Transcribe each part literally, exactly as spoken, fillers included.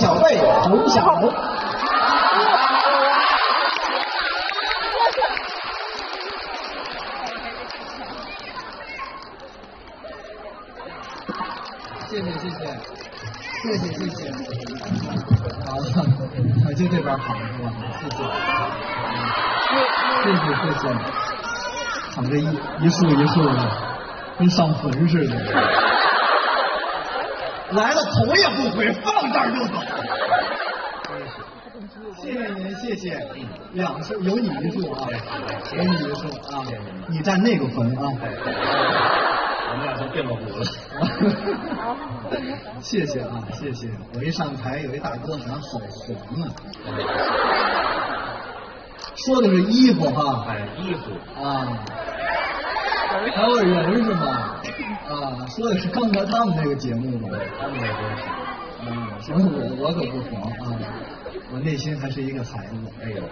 小贝、冯小龙。谢谢谢谢谢谢谢谢。好，我就这边好是吧？谢谢。谢谢谢谢。躺着一一束一束的，跟上坟似的。来了头也不回，放这儿就走。谢谢您，谢谢。两束有你一束啊，有你一束啊，你站那个坟啊。 我们俩都变了骨了。 谢谢啊，谢谢。我一上台，有一大哥喊好红啊，说的是衣服哈， 哎，衣服啊，还有人是吗？啊，说的是刚才他们那个节目嘛， 他们那都是。 嗯，行，我我可不黄啊，我内心还是一个孩子。 哎呦，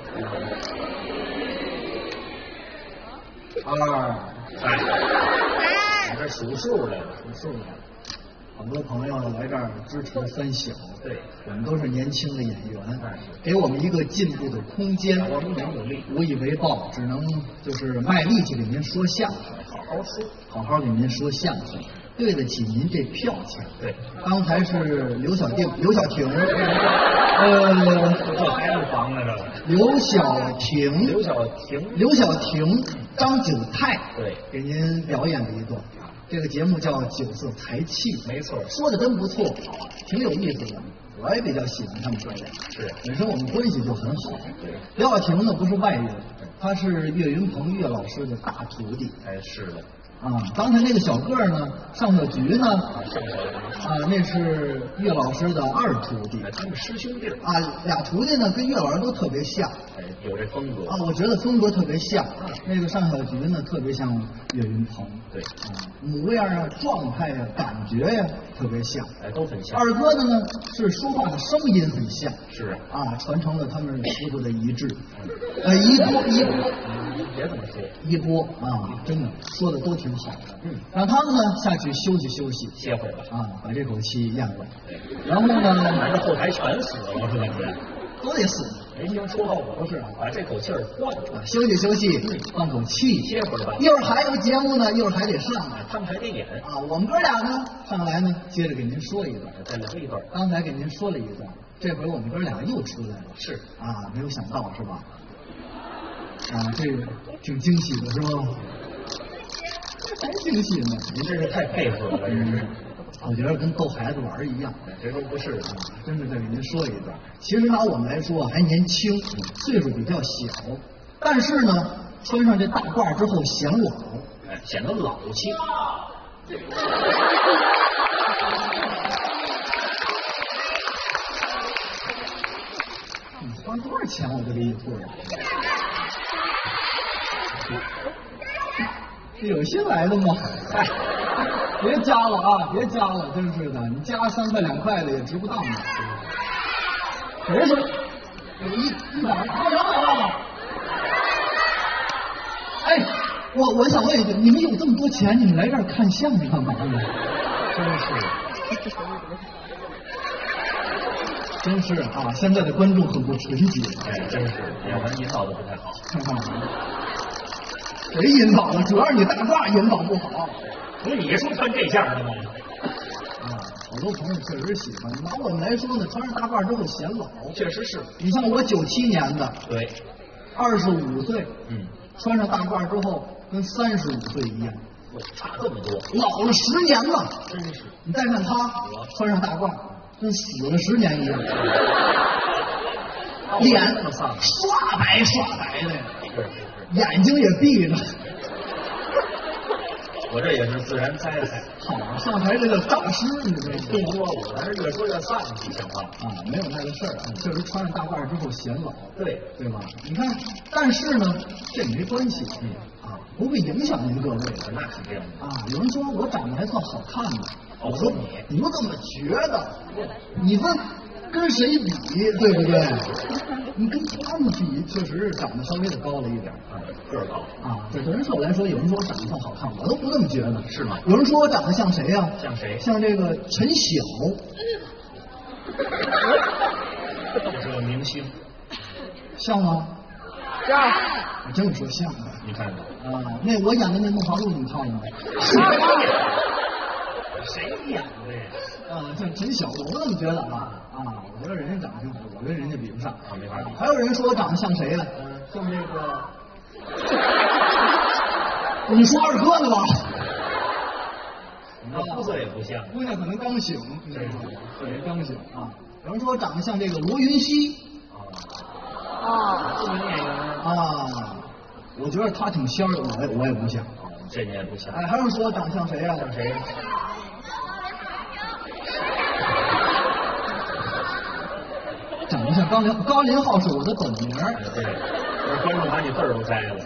二， 哎，你这数数来了， 数数来了。好多朋友来这儿支持三小， 对， 我们都是年轻的演员，给我们一个进步的空间。 我们很努力， 无以为报，只能就是卖力气给您说相声， 好好说， 好好给您说相声，对得起您这票钱。 对， 刚才是刘小定、刘小婷，呃， 这孩子房来着。 刘小婷、 刘小婷、 刘小婷、张九泰， 对， 给您表演了一段。这个节目叫九色财气， 没错， 说的真不错，挺有意思的。我也比较喜欢他们哥俩， 是， 本身我们关系就很好。刘晓婷呢不是外人，他是岳云鹏岳老师的大徒弟。 哎，是的。 啊，刚才那个小个儿呢，上小菊呢，啊，那是岳老师的二徒弟， 他们师兄弟啊，俩徒弟呢跟岳老师都特别像， 哎，有这风格啊，我觉得风格特别像。那个上小菊呢特别像岳云鹏， 对， 啊，模样啊、状态呀、感觉呀特别像， 哎，都很像。 二哥的呢是说话的声音很像， 是啊，啊，传承了他们师傅的遗志，呃，一波一波。 别这么说， 一波啊，真的说的都挺好的。嗯，让他们呢下去休息休息， 歇会儿吧。 啊，把这口气咽了。然后呢， 反正后台全死了，是不是？ 都得死。 没听说到我是啊，把这口气儿换了， 休息休息，换口气， 歇会儿吧。 一会儿还有节目呢，一会儿还得上呢， 他们还得演啊。我们哥俩呢上来呢，接着给您说一段， 再聊一段。 刚才给您说了一段，这回我们哥俩又出来了。 是啊，没有想到是吧？啊，这个挺惊喜的是吧？还惊喜呢！ 您这是太配合了，这是。 我觉得跟逗孩子玩一样， 这都不是啊！ 真是再给您说一段。其实拿我们来说还年轻，岁数比较小，但是呢，穿上这大褂之后显老， 哎，显得老气。 你花多少钱我都给你付了。是有心来的吗？哎，别加了啊，别加了，真是的，你加三块两块的也值不当的。谁说？有一一百啊，两百万了。哎，我我想问一句，你们有这么多钱，你们来这儿看相声干嘛呢？ 真是。 真是啊！现在的观众很不纯洁， 哎，真是演员引导的不太好。 谁引导的？主要是你大褂引导不好。 不是你说穿这样的吗？ 啊，好多朋友确实喜欢。拿我们来说呢，穿上大褂之后显老。 确实是。 你像我九七年的， 对， 二十五岁， 嗯， 穿上大褂之后跟三十五岁一样， 差这么多， 老了十年了。 真是。 你再看他穿上大褂。跟死了十年一样，脸刷白刷白的，眼睛也闭着。 我这也是自然灾害。 好，上台这个大师，你这动作我还是越说越丧气，像话啊！没有那个事儿啊，确实穿上大褂之后显老， 对对吧？你看，但是呢，这没关系，嗯啊，不会影响您各位的， 那肯定啊。有人说我长得还算好看呢。 我说你，你不这么觉得？你这跟谁比，对不对？你跟他们比，确实是长得稍微的高了一点， 啊，个儿高啊。对人设来说，有人说我长得算好看，我都不这么觉得， 是吗？ 有人说我长得像谁呀、啊？ 像谁？ 像这个陈晓。 星， 像吗？ 像。 我真说像啊。 你看看啊，那我演的那《梦华录》你看了吗？ 谁演的呀？ 啊，像陈晓，我怎么觉得啊？啊，我觉得人家长得挺好，我跟人家比不上啊，没法比。 还有人说我长得像谁呢？像那个，你说二哥呢吧？ 你那肤色也不像， 姑娘可能刚醒，对，可能刚醒啊。有人说我长得像这个罗云熙。 啊。 著名演员啊，我觉得他挺仙儿，我也我也不像。 这你也不像。 哎，还有说我长得像谁呀？ 像谁？ 长得像高林高林浩是我的本名。 对，我观众把你字儿都摘了。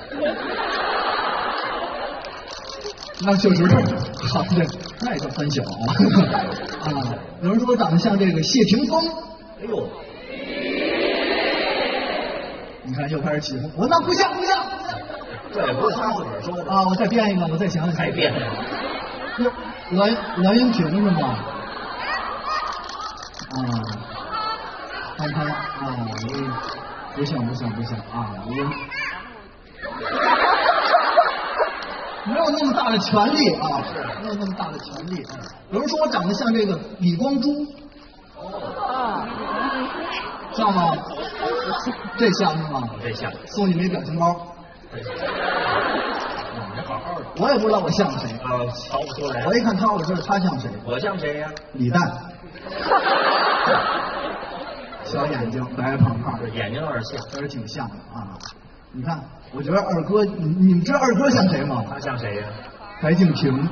那确实，好，这那也叫三小啊。啊，有人说我长得像这个谢霆锋。 哎呦， 你看又开始起哄，我那不像不像。 这也不是他自个儿说的啊！我再编一个，我再想想。 还编？ 栾栾云平是吗？啊，看他啊，不像不像不像啊！我没有那么大的权利啊，没有那么大的权利啊。有人说我长得像这个李光洙。 啊。 像吗？这像是吗？ 这像。 送你枚表情包。 你好好的。 我也不知道我像谁啊，瞧不出来。 我一看他，我知道他像谁。 我像谁呀？ 李诞。小眼睛，白胖胖， 眼睛有点像， 确实挺像的啊。你看，我觉得二哥，你你们知道二哥像谁吗？ 他像谁呀？ 白敬亭。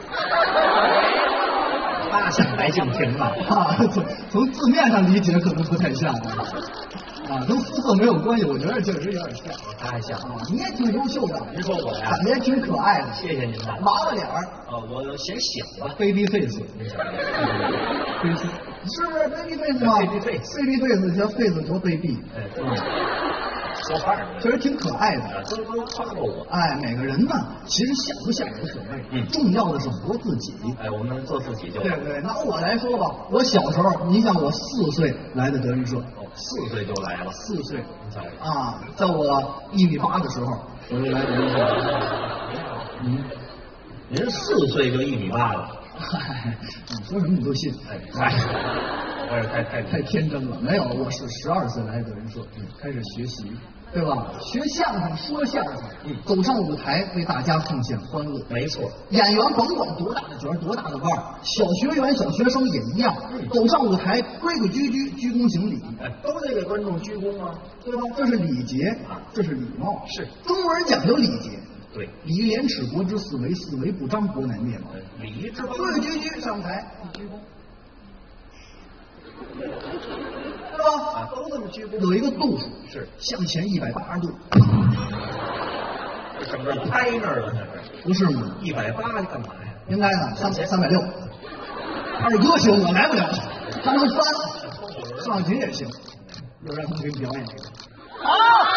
他像白敬亭啊？ 啊，从从字面上理解可能不太像啊。啊，跟肤色没有关系，我觉得确实有点像。 他还像啊，你也挺优秀的。 您说我呀？ 长得也挺可爱的。 谢谢您了。 娃娃脸儿。 哦，我嫌小了。 baby face。 您想？ 是不是 baby face 吗 ？baby face。baby face 叫 face 多 baby。 哎，说话呢， 确实挺可爱的。 都都夸过我。 哎，每个人呢，其实像不像无所谓， 嗯， 重要的是活自己。 哎，我们做自己就对不对？拿我来说吧，我小时候，你想我四岁来的德云社， 哦，四岁就来了， 四岁啊， 在我一米八的时候，我就来德云社。 嗯，您四岁就一米八了？ 嗨，你说什么你都信？ 哎，嗨，我也太太太天真了。没有，我是十二岁来德云社，嗯，开始学习。对吧？学相声，说相声，嗯，走上舞台为大家奉献欢乐。 没错， 演员甭管多大的角多大的腕儿，小学员、小学生也一样。嗯，走上舞台规规矩矩，鞠躬行礼， 哎，都得给观众鞠躬啊， 对吧？这是礼节啊，这是礼貌。 是， 中国人讲究礼节。 对， 礼义廉耻国之四维，四维不张，国难灭亡。 礼仪之邦， 规规矩矩上台鞠躬。是吧？ 啊，都这么鞠躬， 有一个度数， 是向前一百八十度。 这什么拍那儿了？那是不是吗？ 一百八干嘛呀？ 应该呢，三三百六。二哥行，我来不了，他能翻，上去也行。又让他们给你表演一个。 啊！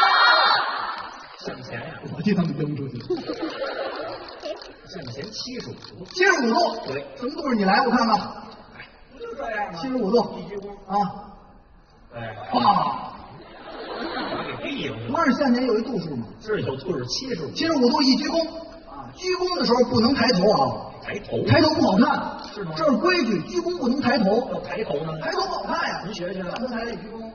向前呀！ 我替他们扔出去。 向前七十五度， 七十五度。 对， 什么度数？你来，我看看。 就这样， 七十五度， 一鞠躬啊， 哎， 啊， 给闭了。 不是向前有一度数吗？ 是有度是七十五， 七十五度一鞠躬啊，鞠躬的时候不能抬头啊， 抬头， 抬头不好看， 是吗？ 这是规矩，鞠躬不能抬头， 要抬头呢？ 抬头不好看呀。 您学学， 上台一鞠躬，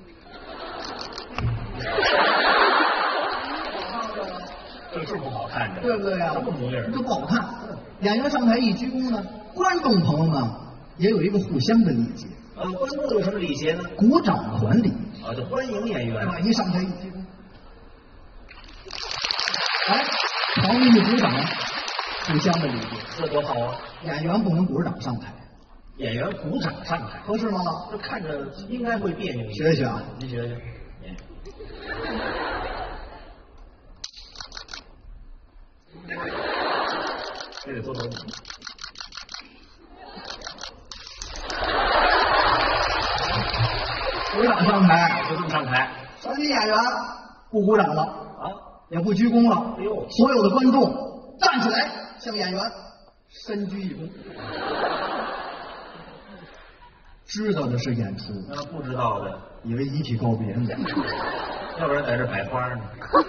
这是不好看的， 对不对呀？ 什么模样？ 这不好看。演员上台一鞠躬呢，观众朋友们也有一个互相的礼节。 呃，观众有什么礼节呢？ 鼓掌还礼啊，就欢迎演员。 啊，一上台一鞠躬，哎，好，你鼓掌，互相的礼节， 这多好啊！ 演员不能鼓着掌上台， 演员鼓掌上台， 合适吗？ 这看着应该会别扭一学一学啊， 您学学。这得多少米？ 鼓掌上台， 就这么上台。 传奇演员不鼓掌了啊， 也不鞠躬了。 哎呦， 所有的观众站起来向演员深鞠一躬。 知道的是演出， 那不知道的， 以为遗体告别呢。 要不然在这摆花呢。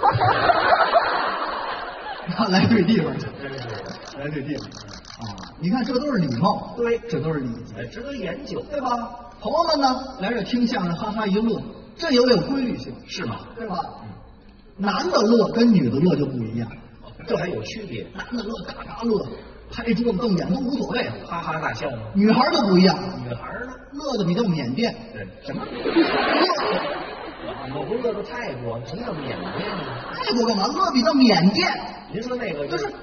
那来对地方去， 真是来对地方啊！你看，这都是礼貌， 对， 这都是礼节， 哎，值得研究， 对吧？朋友们呢，来这听相声，哈哈一乐，这也有规律性， 是吗？ 对吧？嗯，男的乐跟女的乐就不一样， 这还有区别。 男的乐嘎嘎乐，拍桌子瞪眼都无所谓， 哈哈大笑吗？ 女孩就不一样， 女孩呢？ 乐的比较缅甸。 对，什么？我不乐到泰国，什么叫缅甸呢？ 泰国干嘛？乐比较缅甸， 您说那个就是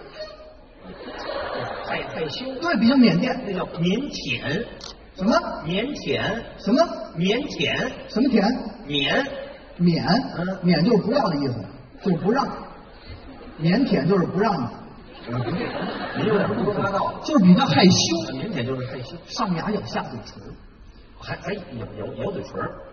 害害羞， 对，比较缅甸。 那叫腼腆。 什么？ 腼腆？ 什么？ 腼腆？ 什么甜？ 腼免， 嗯免就是不要的意思，就是不让。腼腆就是不让你， 您有点胡说八道。 就是比较害羞， 腼腆就是害羞， 上牙咬下嘴唇， 还还有有有嘴唇儿，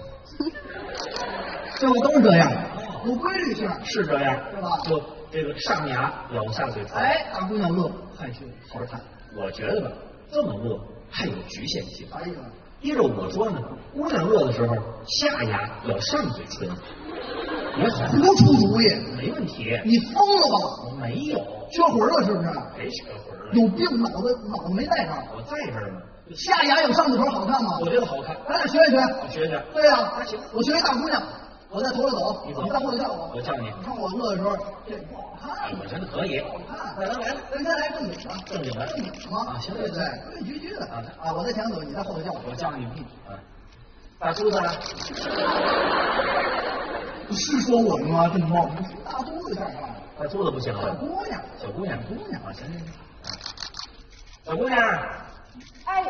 这不都是这样，有规律性， 是这样， 对吧？ 就这个上牙咬下嘴唇。 哎，大姑娘乐，害羞，好看。 我觉得吧，这么乐还有局限性。 哎呀， 依着我说呢，姑娘乐的时候，下牙咬上嘴唇， 你胡出主意， 没问题。 你疯了吧？ 我没有， 缺魂了是不是？ 没学魂了。 有病，脑子脑子没在这儿。 我在这儿呢， 下牙有上嘴唇好看吗？ 我觉得好看。 咱俩学一学。 我学学。 对呀、 啊行， 我学一大姑娘，我在头里走， 你走你在后头叫我。 我叫你你看我乐的时候，这不好看。 我觉得可以。 好看，来来来，咱先来正经的， 正经的正经的吗？ 啊行对对对，规规矩矩的啊啊！我在前走，你在后头叫我。 我叫你屁啊，大叔子， 是说我吗？这么冒，大肚子干啥？ 大叔子不行小了。 姑娘， 小姑娘， 姑娘啊，行行行。小姑娘， 哎，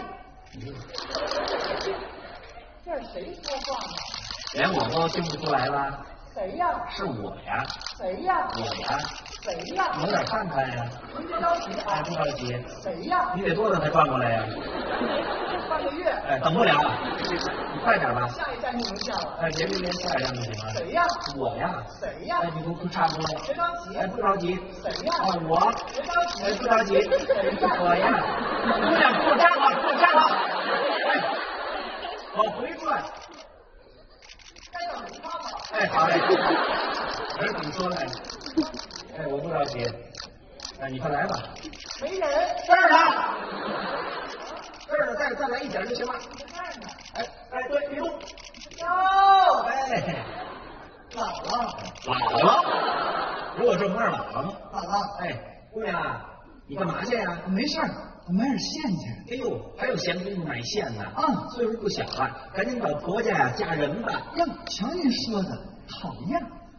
这是谁说话呢？ 连我都听不出来了， 谁呀？ 是我呀， 谁呀？ 我呀， 谁呀？ 你有点看看呀。 您别着急哎， 啊。 不着急， 谁呀？ 你得多久才转过来呀？ 半个月。 哎，等不了，你快点吧。 下一站就能下了。 哎，别别别，下一站就行了。 谁呀？ 我呀。 谁呀哎，？你不不差不多。 别着急。 哎，不着急。 谁呀？ 啊，我。 别着急。 哎，不着急。 谁呀？ 我呀。姑娘，给我站好，给我站好。哎，往回转。 该等你妈妈。 哎，好嘞。哎，怎么说来着？哎，我不着急。哎，你快来吧。 没人。 这儿呢。这儿呢，再再来一点就行了。 这儿呢。 哎哎，对，别动。 哟， 哎， 姥姥， 姥姥。如果这不是姥姥吗？ 姥姥， 哎，姑娘啊，你干嘛去呀？ 没事儿，我买点线去。 哎呦，还有闲工夫买线呢。 啊岁数不小了，赶紧找婆家呀嫁人吧。 呀，瞧您说的，讨厌。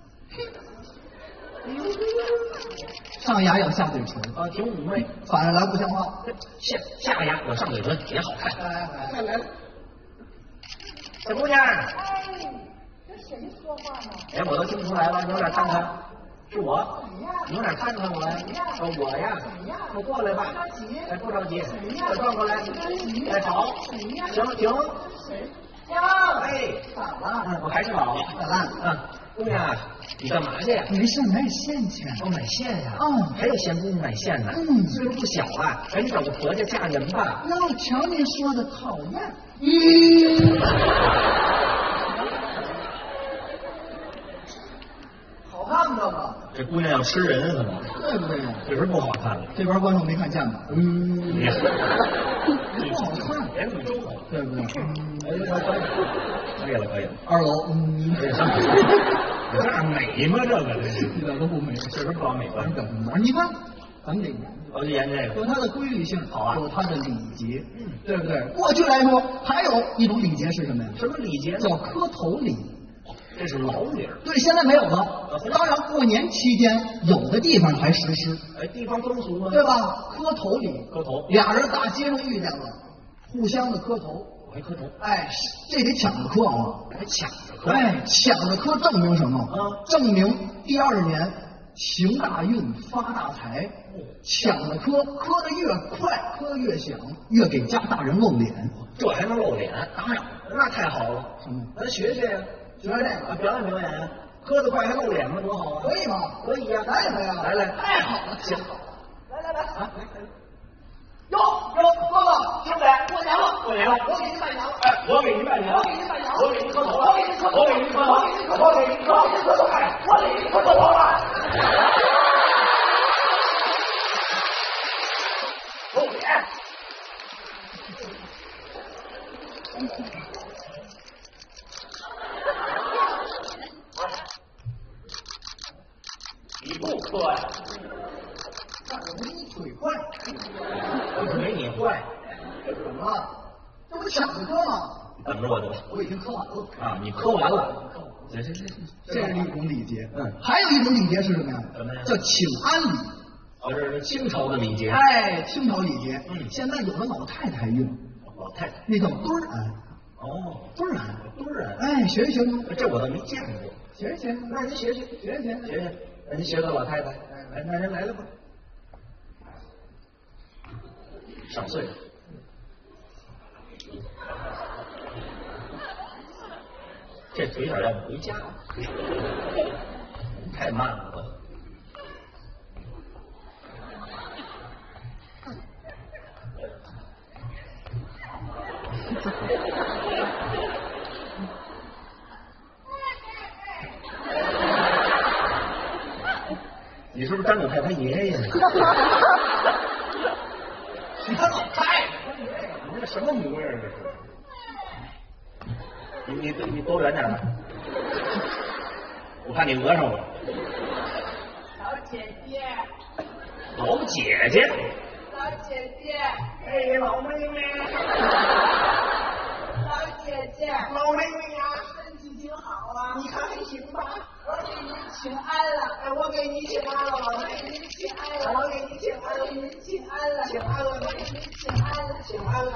上牙咬下嘴唇， 啊，挺妩媚。 反着来不像话。 下下牙咬上嘴唇也好看。 来来来来来来，小姑娘， 哎，这谁说话呢？ 哎，我都听出来了，你有点看看，是我。你有点看看我呀。呃，我呀。快过来吧。哎，不着急。快转过来。哎，好。行停。 谁呀？ 哎， 咋了？ 嗯，我还是姥姥。 咋了？ 嗯，姑娘，你干嘛去呀？ 没事，买点线去。 我买线呀。 嗯还有闲工夫买线呢。 嗯岁数不小了，赶紧找个婆家嫁人吧。 哟，瞧您说的，讨厌。嗯，好看这个， 这姑娘要吃人是吗？ 对不对？ 确实不好看了。 这边观众没看见吧？嗯， 你看， 不好看， 连你都好。 对不对？ 哎，可以了，可以了。 二楼，嗯， 你这样美吗？这个真是一点都不美， 确实不好美观。 你看，咱们得研究。 我就研这个。 有它的规律性， 好啊有它的礼节， 嗯对不对？过去来说，还有一种礼节是什么呀？ 什么礼节呢？ 叫磕头礼。 这是老理儿。 对，现在没有了。当然，过年期间有的地方还实施， 哎，地方风俗吗？ 对吧？磕头礼， 磕头。 俩人大街上遇见了，互相的磕头。 我还磕头。 哎，这得抢着磕啊！ 还抢着磕。 哎，抢着磕证明什么？ 啊证明第二年行大运发大财。抢着磕，磕的越快，磕的越响，越给家大人露脸。 这还能露脸？ 当然， 那太好了。 什么？ 咱学学呀， 学这个啊，表演表演。磕得快还露脸吗？多好啊！ 可以吗？ 可以呀， 来来来来， 太好了， 行。 来来来， 啊，来来。 哟哟，哥哥， 兄弟， 过年了， 过年了， 我给您拜年。 哎，我给您拜年， 我给您拜年， 我给您磕头， 我给您磕头， 我给您磕头， 我给您磕头， 我给您磕头， 我给您磕头，哎，我给您磕头了。 过年。你不磕呀？ 那我没你腿快， 我可没你坏。 怎么了？这不抢着磕吗？ 等着我就我已经磕完了。 啊，你磕完了。行行行行， 这是一种礼节。 嗯， 还有一种礼节是什么呀？ 什么呀？ 叫请安礼。 哦，这是清朝的礼节。 哎，清朝礼节。 嗯， 现在有的老太太用， 老太太。 那叫墩儿安。 哦， 墩儿安， 墩儿安。 哎，学一学吗？ 这我倒没见过。 学一学，那您学学，学一学， 学学。那您学个老太太。哎，那人来了吧？上岁数。这腿点要不回家了，太慢了。你是不是张老太太爷爷？ 你看老太太， 你这什么模样？这是？你你你躲远点吧，我怕你讹上我。 老姐姐， 老姐姐， 老姐姐， 哎，老妹妹， 老姐姐， 老妹妹呀， 身体挺好啊， 你看还行吧？ 我给您请安了， 哎，我给你请安了， 我给您请安了， 我给你请安了， 我给您请安了， 请安了， 我给您请安了， 请安了。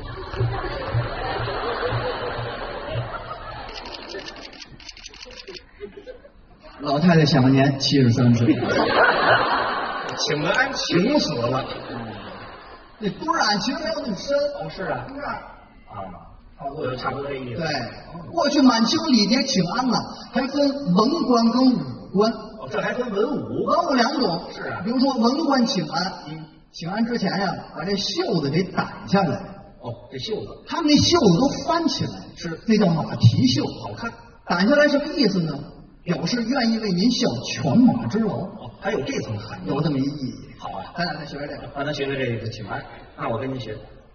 老太太享年七十三岁， 请的安请死了。 那墩儿安其实没有那么深。 哦，是啊， 是啊，差不多差不多这意思。 对，过去满清礼节请安呢，还分文官跟武官。 哦，这还分文武。 文武两种。 是啊， 比如说文官请安， 嗯， 请安之前呀，把这袖子给掸下来。 哦，这袖子， 他们那袖子都翻起来， 是那叫马蹄袖， 好看。 掸下来什么意思呢？表示愿意为您效犬马之劳。 哦，还有这层含义， 有这么一意义。 好啊， 咱俩再学学这个。 让咱学学这个请安。那我跟您学。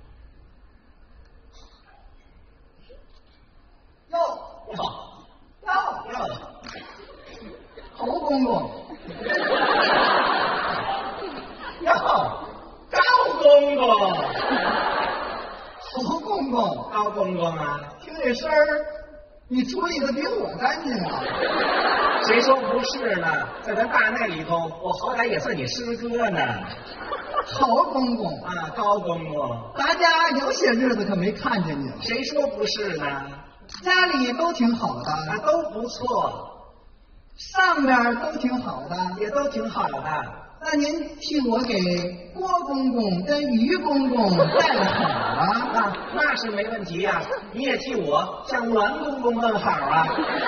哟好， 哟要侯公公， 要高公公， 侯公公， 高公公啊， 听这声儿，你处理的比我干净啊！ 谁说不是呢？在咱大内里头，我好歹也算你师哥呢。 侯公公， 啊，高公公， 大家有些日子可没看见你了， 谁说不是呢？ 家里都挺好的， 啊，都不错， 上边都挺好的， 也都挺好的。 那您替我给郭公公跟于公公带个好啊！ 那那是没问题呀、你也替我向栾公公问好啊。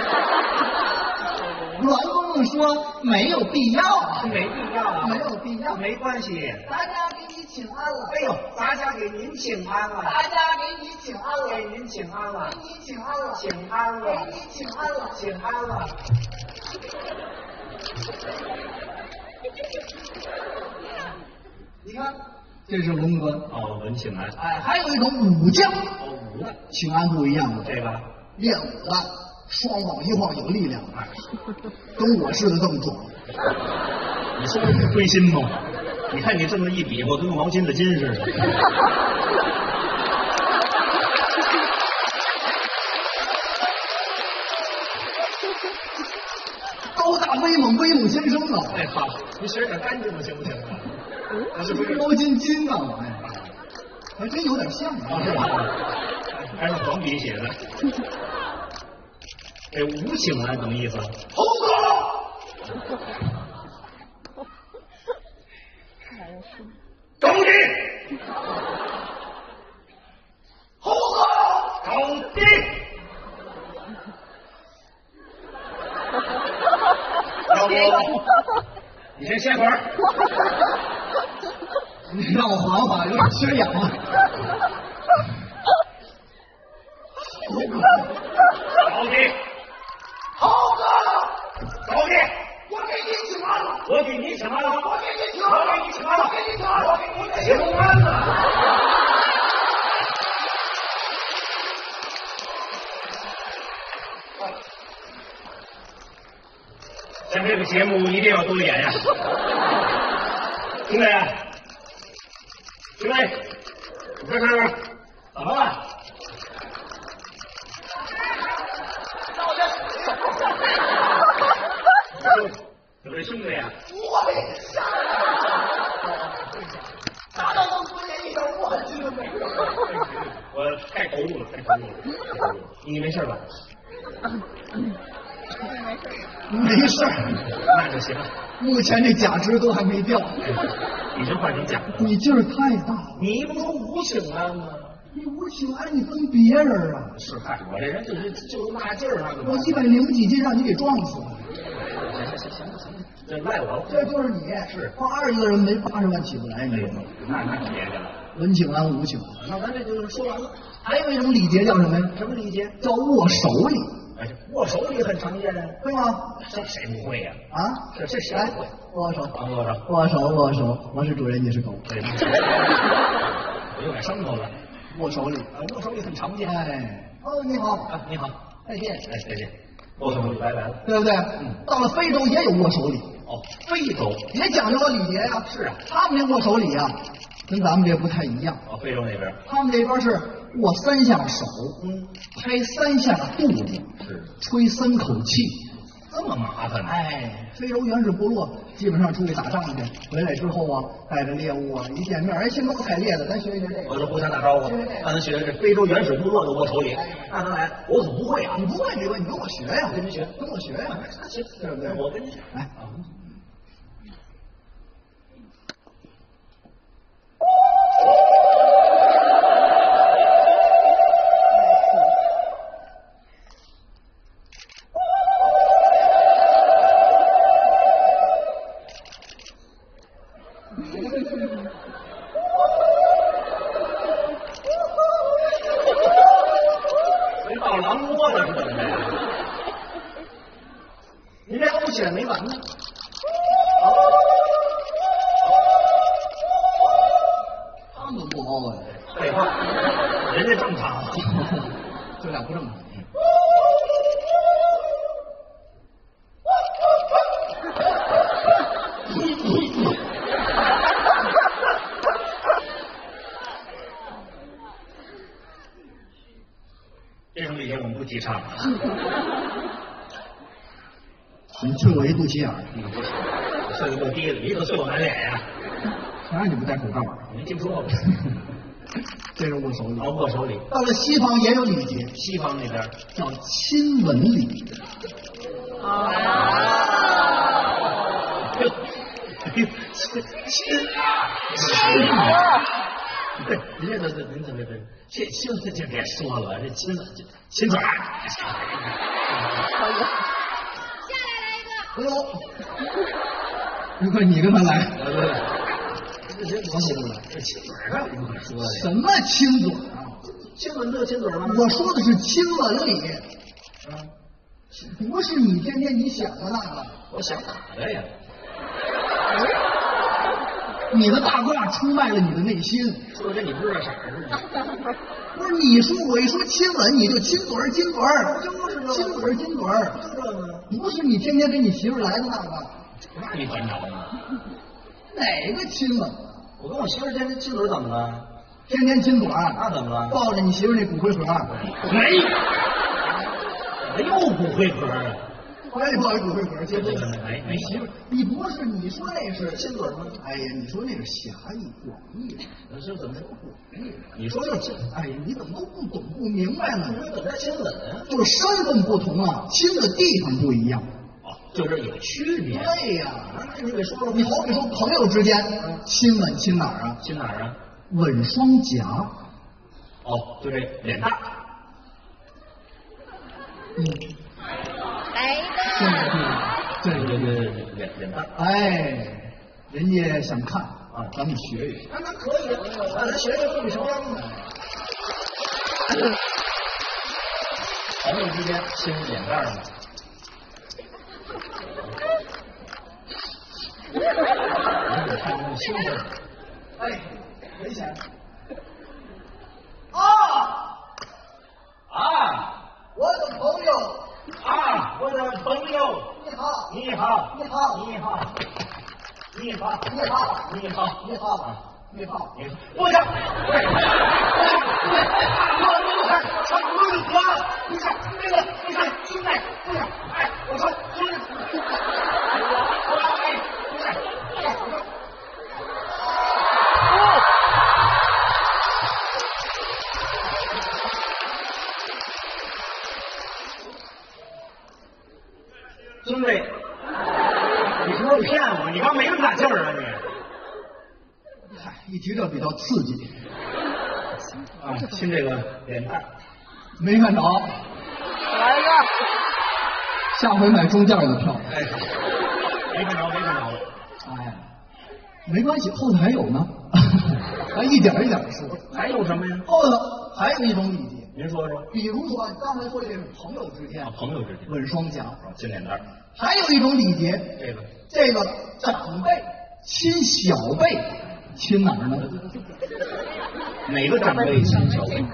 栾公公说没有必要啊， 没必要啊， 没有必要。 没关系。 大家给你请安了， 哎呦，咱家给您请安了， 大家给你请安了， 给您请安了， 给你请安了， 请安了， 给你请安了， 请安了。 你看，这是文官。 哦，文请安。 哎，还有一种武将， 哦，武的请安不一样的， 这个， 练武的，双膀一晃有力量，跟我似的这么壮。 你说的是亏心吗？你看你这么一比划，跟个毛巾子巾似的。 高大威猛，威猛先生啊！ 哎，好，你学点干净的行不行啊？那是不是？ 毛巾巾啊，我呀，还真有点像啊，是啊。 吧？还是黄笔写的。这无请安什么意思？ 侯哥， 高低， 侯哥， 高低。要不你先歇会儿。 你让我缓缓，有点缺氧啊。 高低， 猴子， 高低， 我给你请安了， 我给你请安了， 我给你请我安了， 给你请安了， 我给你请安了， 我给你请安了。像这个节目一定要多演呀，兄弟，兄弟，你这是怎么了？有这兄弟呀？ 我也吓大到能多演一点我记得没有？ 我太投入了，太投入了。你没事吧？ 没事儿， 那就行了。 目前这假肢都还没掉， 已经换成假的。 你劲儿太大了。 你不说无请安吗？ 你无请安，你分别人啊！ 是，嗨，我这人就是就是那劲儿，那个。 我一百零几斤让你给撞死了。 行行行行了行了，这赖我了。 这就是你， 是八十个人没八十万起不来，你知道吗？ 那那可别去了。 文请安，武请安。 那咱这就是说完了。 还有一种礼节叫什么呀？ 什么礼节？ 叫握手礼， 哎，握手礼很常见， 会吗？ 这谁不会呀？ 啊， 这这谁来不会？ 握手， 啊，握手。 握手，握手。我是主人，你是狗。 对，我有点生头了。 握手礼， 啊，握手礼很常见。 哎，哦，你好， 啊，你好， 再见， 哎，再见。握手礼拜拜了。 对不对？嗯。到了非洲也有握手礼， 哦，非洲也讲究个礼节呀。 是啊， 他们这握手礼啊，跟咱们这不太一样。 哦，非洲那边。 他们这边是握三下手， 嗯， 拍三下肚子， 是吹三口气。 这么麻烦呢？ 哎，非洲原始部落基本上出去打仗去，回来之后啊，带着猎物啊，一见面，哎，兴高采烈的，咱学一学这个。 我就互相打招呼，让咱学这非洲原始部落的握手礼。那咱来，我怎么不会啊？ 你不会没关系，你跟我学呀， 跟您学， 跟我学呀， 行， 对不对？ 我跟您学。 来啊。跟到狼窝了是怎么着？您这勾起来没完呢？ 他们不欧啊， 废话，人家正常。 这俩不正常。 这种礼节我们不提倡。 你啐我一肚脐眼儿， 岁数够低了，你可啐我满脸呀！ 谁让你不戴口罩啊？ 没听说过。 这是握手礼。 啊，握手礼， 到了西方也有礼节， 西方那边叫亲吻礼。 啊，亲亲亲对，您这这您这这这亲亲这就别说了，这亲了亲嘴儿。 哎呦，如果你跟他来， 这这多亲了，这亲嘴儿有什么可说的？ 什么亲嘴啊？ 亲吻这亲嘴吗？ 我说的是亲吻礼，啊，不是你天天你想的那个。 我想哪个呀？ 你的大褂出卖了你的内心。 说的跟你不知道色儿似的。 不是你说我一说亲吻，你就亲嘴儿亲嘴儿， 就是这亲嘴儿亲嘴儿， 就这个。 不是你天天跟你媳妇来的那个。 那你烦着呢？ 哪个亲吻？ 我跟我媳妇天天亲嘴怎么了？ 天天亲嘴儿， 那怎么了？ 抱着你媳妇那骨灰盒， 没，我又骨灰盒啊！ 怀里抱一骨灰盒，结婚没没媳妇，你不是你说那是亲嘴吗？ 哎呀，你说那是狭义广义， 那是怎么说？ 广义。 你说就是亲， 哎呀，你怎么都不懂不明白呢？ 你怎么亲吻啊？ 就是身份不同啊，亲的地方不一样。 哦，就这有区别。 对呀， 那你给说说， 你好比说朋友之间亲吻亲哪儿啊？ 亲哪儿啊？ 吻双颊。 哦，就这脸大。 嗯， 来这个对对对，脸脸大。 哎，人家想看啊，咱们学学。 啊，那可以啊，咱学学会成样的。朋友友之间亲眼袋吗？你看那么兴奋。 哎，危险！ 啊啊！ 我的朋友啊，我的朋友， 你好， 你好， 你好， 你好，你好， 你好， 你好， 你好，你好， 你好，我想，我我看，我你看那个，你看现在，你看，哎，我说就是，哎，你看，哎，我说。兄弟，你是不是骗我？你刚没那么大劲儿啊你！ 嗨，一提这比较刺激。 啊，亲这个脸蛋， 没看着。 来个， 下回买中间的票。 哎，没看着，没看着。 哎，没关系，后头还有呢。咱一点一点的说。 还有什么呀？ 后头还有一种礼节， 您说说。 比如说刚才说这是朋友之间啊，朋友之间吻双颊， 亲脸蛋， 还有一种礼节， 这个这个长辈亲小辈，亲哪儿呢？ 哪个长辈亲小辈？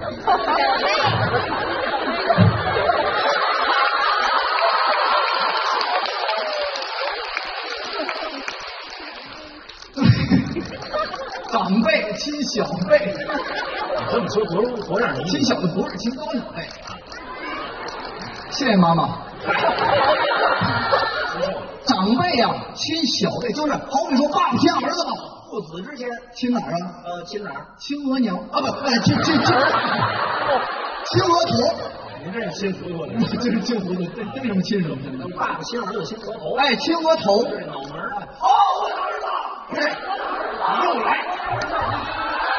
长辈亲小辈， 你这么说多多让人亲小的不是亲高小辈。谢谢妈妈。长辈呀、啊，亲小辈，就是好比说爸爸亲儿子嘛， 父子之间亲哪儿啊？ 呃，亲哪儿？ 亲额娘啊，不，哎，亲亲亲，亲额头。 您这是亲糊涂了， 这是亲糊涂，这这什么亲什么亲的？ 爸爸亲儿子亲额头， 哎，亲额头。 这脑门儿。 哦，我的儿子， 哎，你又来。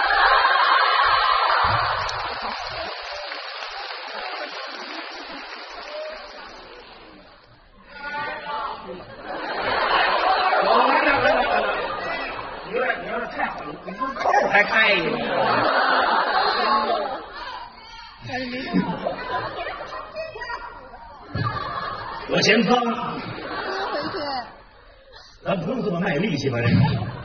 扣还开一个，我嫌脏， 回去。 咱不用这么卖力气吧？这个，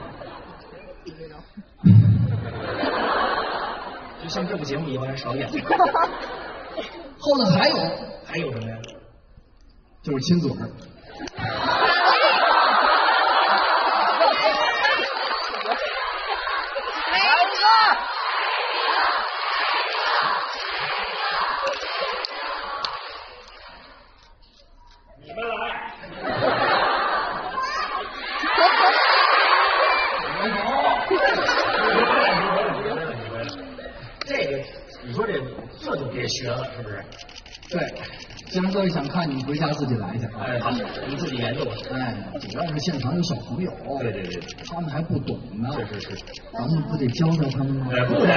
就像这部节目一般少演。 后头还有还有什么呀？ 就是亲嘴儿。 你们来。这个，你说这这就别学了，是不是？ 对，既然各位想看，你们回家自己来去。 哎，好，你自己研究吧。 哎，主要是现场有小朋友， 对对对， 他们还不懂呢。 是是是， 咱们不得教教他们吗？ 哎，不得。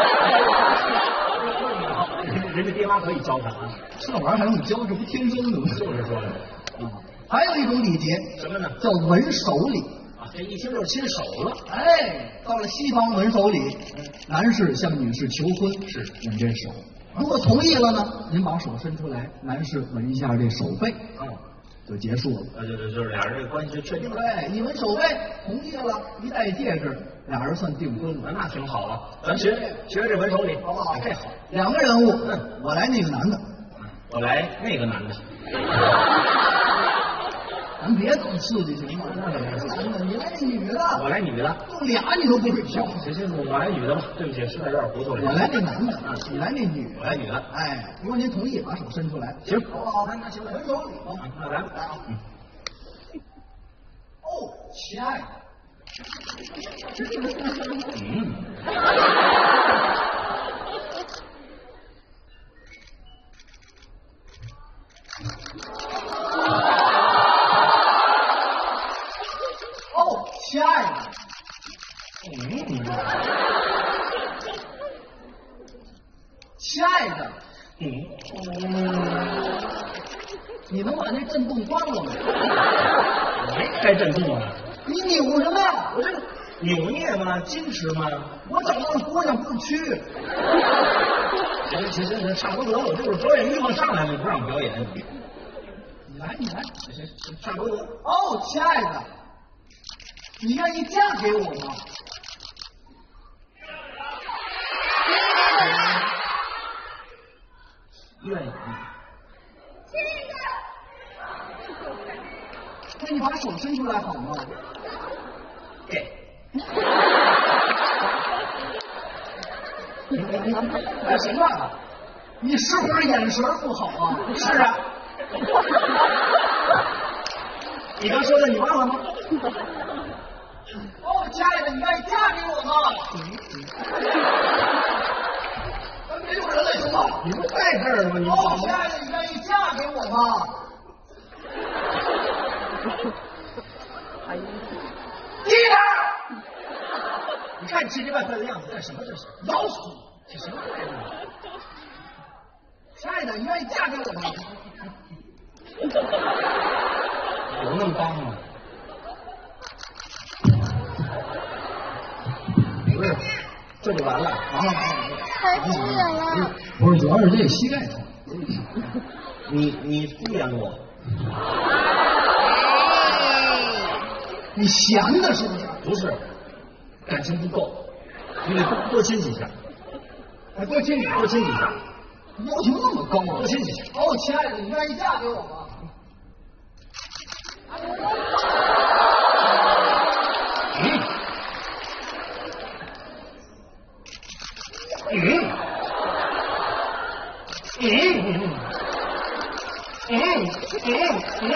人家爹妈可以教他啊， 这玩意儿还用教？这不天生的吗？ 就是说的。 啊，还有一种礼节， 什么呢？ 叫吻手礼。 啊，这一听就是亲手了。 哎，到了西方吻手礼，男士向女士求婚是吻这手，如果同意了呢，您把手伸出来，男士吻一下这手背， 嗯， 就结束了。 呃，就就就是俩人这个关系就确定了。 对，一吻手背，同意了，一戴戒指，俩人算订婚了。 那挺好啊，咱学学这吻手礼， 好不好？ 这好。 两个人物，嗯，我来那个男的， 我来那个男的。 咱别这么刺激行吗？男的，你来那女的， 我来女的。 就俩你都不会挑。 行行，我来女的吧。对不起，实在有点糊涂了。 我来那男的，你来那女的。 我来女的。 哎，如果您同意，把手伸出来。 行， 好不好？那行，吻手礼吧。 那咱来啊。 嗯。 哦，亲爱的。 嗯。 哦，亲爱的。 嗯。 亲爱的。 嗯。 你能把那震动关了吗？ 没开震动啊。 你扭什么呀？ 我这扭捏吗？矜持吗？ 我找那姑娘不屈。 行行行行，差不多，我就是表演欲望上来了，不让表演。 你来，你来， 行行，差不多。 哦，亲爱的，你愿意嫁给我吗？ 愿意。 那你把手伸出来好吗？ 给。那行吧， 你是不是眼神不好啊？ 是啊。你刚说的你忘了吗？ 哦，亲爱的，你愿意嫁给我吗？别有人了，行吗？ 你不在这儿吗？你哦，亲爱的，你愿意嫁给我吗？ 低点！你看你气急败坏的样子，干什么这是？ 老鼠！ 这什么态度？ 亲爱的，你愿意嫁给我吗？ 有那么当吗？不是，这就完了啊！ 太敷衍了。 不是，主要是这个膝盖疼。 你你敷衍我， 你闲的是不是？ 不是，感情不够，你得多多亲几下， 还多亲你， 多亲几下， 要求那么高啊！ 多亲几下。 哦，亲爱的，你愿意嫁给我吗？ 嗯嗯嗯嗯嗯嗯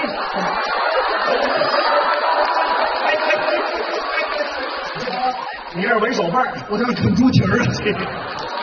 你这是闻手饭， 我这啃猪蹄儿啊！